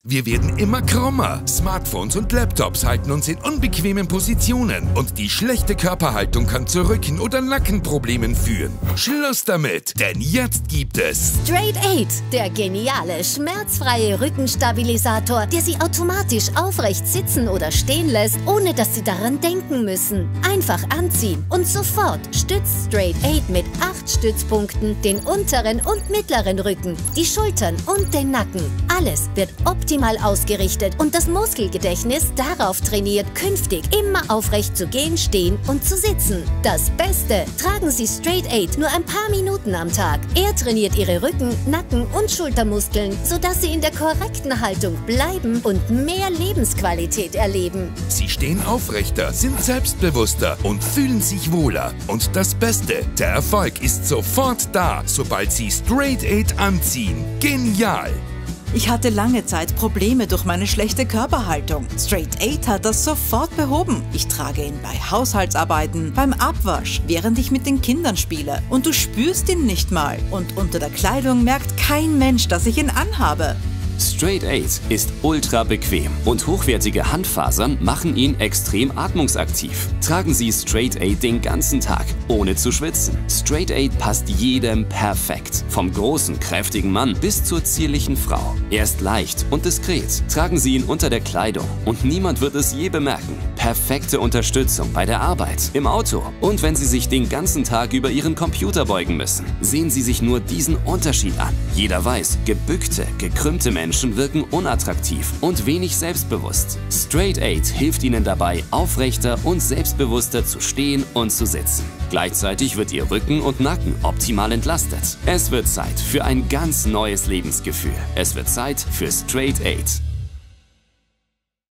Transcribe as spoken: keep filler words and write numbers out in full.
Wir werden immer krummer. Smartphones und Laptops halten uns in unbequemen Positionen. Und die schlechte Körperhaltung kann zu Rücken- oder Nackenproblemen führen. Schluss damit, denn jetzt gibt es Straight eight, der geniale, schmerzfreie Rückenstabilisator, der Sie automatisch aufrecht sitzen oder stehen lässt, ohne dass Sie daran denken müssen. Einfach anziehen und sofort stützt Straight eight mit acht Stützpunkten den unteren und mittleren Rücken, die Schultern und den Nacken. Alles wird optimal ausgerichtet und das Muskelgedächtnis darauf trainiert, künftig immer aufrecht zu gehen, stehen und zu sitzen. Das Beste: Tragen Sie Straight eight nur ein paar Minuten am Tag. Er trainiert Ihre Rücken-, Nacken- und Schultermuskeln, sodass Sie in der korrekten Haltung bleiben und mehr Lebensqualität erleben. Sie stehen aufrechter, sind selbstbewusster und fühlen sich wohler. Und das Beste: Der Erfolg ist sofort da, sobald Sie Straight eight anziehen. Genial! Ich hatte lange Zeit Probleme durch meine schlechte Körperhaltung. Straight eight hat das sofort behoben. Ich trage ihn bei Haushaltsarbeiten, beim Abwasch, während ich mit den Kindern spiele. Und du spürst ihn nicht mal. Und unter der Kleidung merkt kein Mensch, dass ich ihn anhabe. Straight eight ist ultra bequem und hochwertige Handfasern machen ihn extrem atmungsaktiv. Tragen Sie Straight eight den ganzen Tag, ohne zu schwitzen. Straight eight passt jedem perfekt. Vom großen, kräftigen Mann bis zur zierlichen Frau. Er ist leicht und diskret. Tragen Sie ihn unter der Kleidung und niemand wird es je bemerken. Perfekte Unterstützung bei der Arbeit, im Auto und wenn Sie sich den ganzen Tag über Ihren Computer beugen müssen. Sehen Sie sich nur diesen Unterschied an. Jeder weiß, gebückte, gekrümmte Menschen Menschen wirken unattraktiv und wenig selbstbewusst. Straight eight hilft Ihnen dabei, aufrechter und selbstbewusster zu stehen und zu sitzen. Gleichzeitig wird Ihr Rücken und Nacken optimal entlastet. Es wird Zeit für ein ganz neues Lebensgefühl. Es wird Zeit für Straight eight.